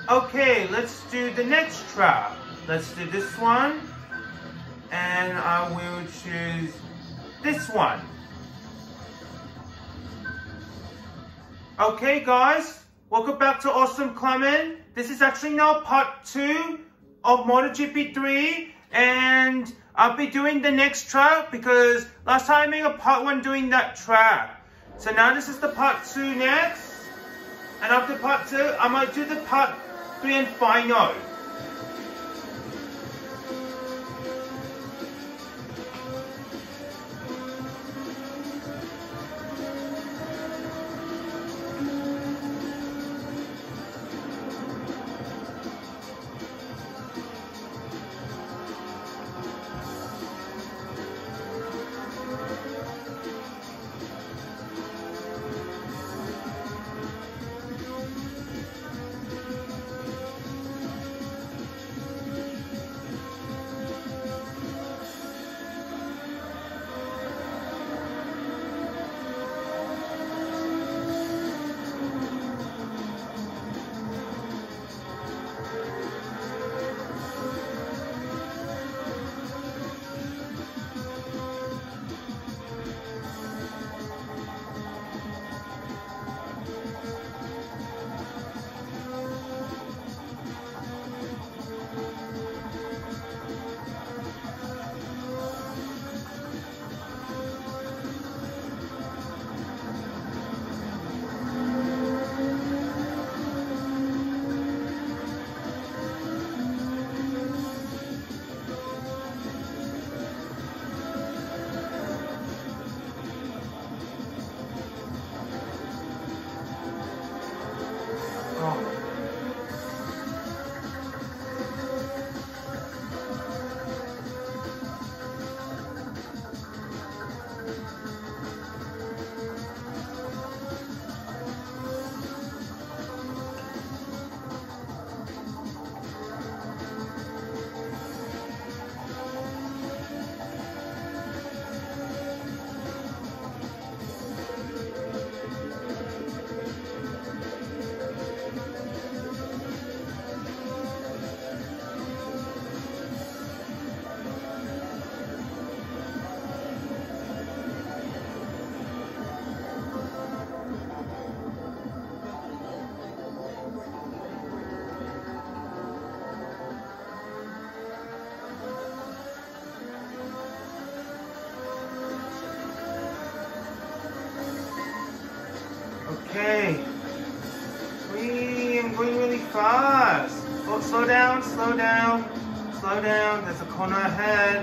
Okay, let's do the next track. Let's do this one. And I will choose this one. Okay guys, welcome back to Awesome Clement. This is actually now part 2 of MotoGP 3, and I'll be doing the next track because last time I made a part 1 doing that track. So now this is the part 2 next, and after part 2 I might do the part 3 and final. Okay, I'm going really fast. Oh, slow down, slow down, slow down. There's a corner ahead.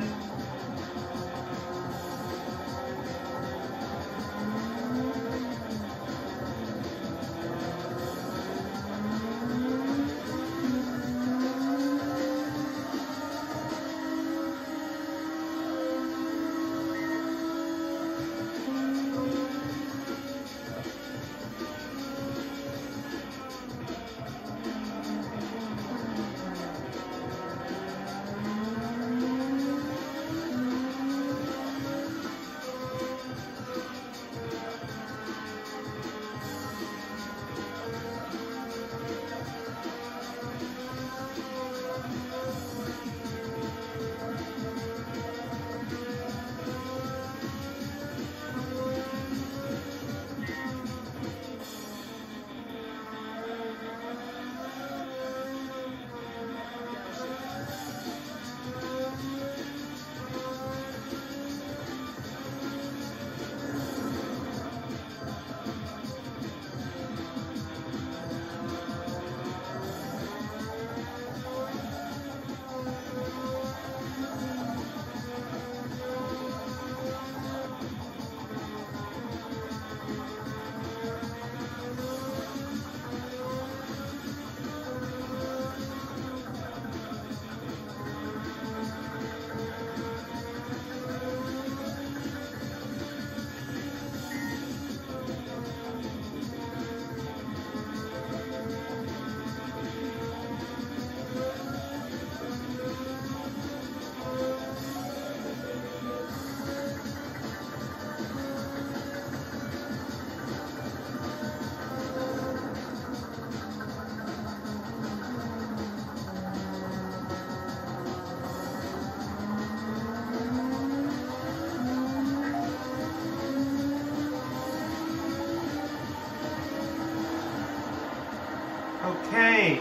Okay.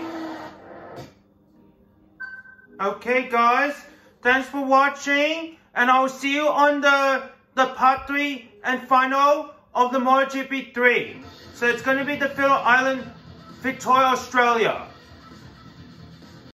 Okay, guys. Thanks for watching. And I will see you on the part 3 and final of the MotoGP 3. So it's going to be the Phillip Island, Victoria, Australia.